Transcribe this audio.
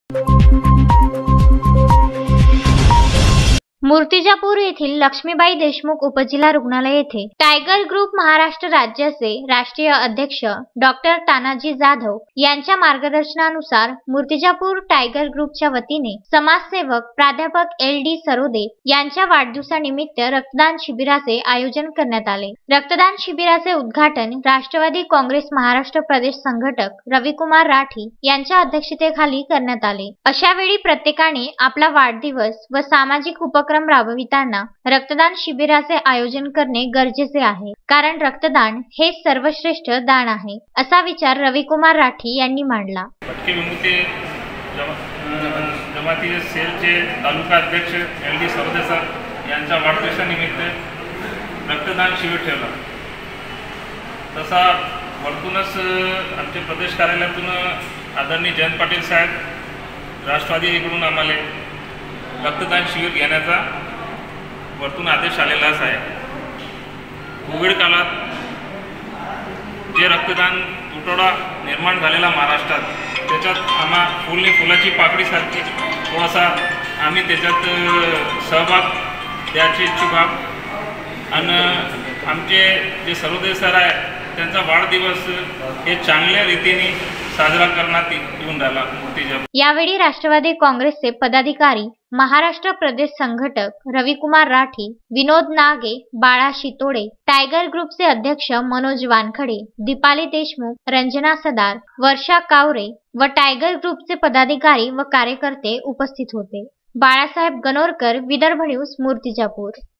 मूर्तिजापूर येथील लक्ष्मीबाई देशमुख उपजिल्हा रुग्णालय येथे टायगर ग्रुप महाराष्ट्र राज्याचे राष्ट्रीय अध्यक्ष डॉक्टर तानाजी जाधव यांच्या मार्गदर्शनानुसार मूर्तिजापूर टायगर ग्रुपच्या वतीने समाजसेवक प्राध्यापक LD सरोदे यांच्या वाढदिवसानिमित्त रक्तदान शिबिराचे आयोजन करण्यात आले। रक्तदान शिबिराचे उद्घाटन राष्ट्रवादी काँग्रेस महाराष्ट्र प्रदेश संघटक रविकुमार राठी यांच्या अध्यक्षतेखाली करण्यात आले। अशा वेळी प्रत्येकाने आपला वाढदिवस व सामाजिक उपक्रम राबविताना रक्तदान शिबिराचे आयोजन करणे गरजेचे आहे, कारण रक्तदान हे सर्वश्रेष्ठ दान आहे, असा विचार रविकुमार राठी यांनी मांडला। भटके विमुक्ती जमाती सेलचे तालुका अध्यक्ष LD सरोदे सर यांच्या वाढदिवसानिमित्त रक्तदान शिबिर ठेवला। तसा वरतूनच आमचे प्रदेश कार्यालयातून आदरणीय जयंत पाटील साहेब राष्ट्रवादीकडून आम्हाला रक्तदान शिबिर घेण्याचा वरतून आदेश आलेलाच आहे। कोविड काळात जे रक्तदान तुटवडा निर्माण झालेला महाराष्ट्रात, त्याच्यात आम्हा फुलाची पाकळीसारखी थोडासा आम्ही त्याच्यात सहभाग द्यायचे इच्छुक आहोत। आणि आमचे जे सरोदे सर आहे त्यांचा वाढदिवस हे चांगल्या रीतीने साजरा करण्यात येऊन राहिला मूर्तिजापूर। यावेळी राष्ट्रवादी काँग्रेसचे पदाधिकारी, महाराष्ट्र प्रदेश संघटक रविकुमार राठी, विनोद नागे, बाळा शितोडे, टायगर ग्रुपचे अध्यक्ष मनोज वानखडे, दीपाली देशमुख, रंजना सदार, वर्षा कावरे व टायगर ग्रुपचे पदाधिकारी व कार्यकर्ते उपस्थित होते। बाळासाहेब गणोरकर, विदर्भ न्यूज, मूर्तिजापूर।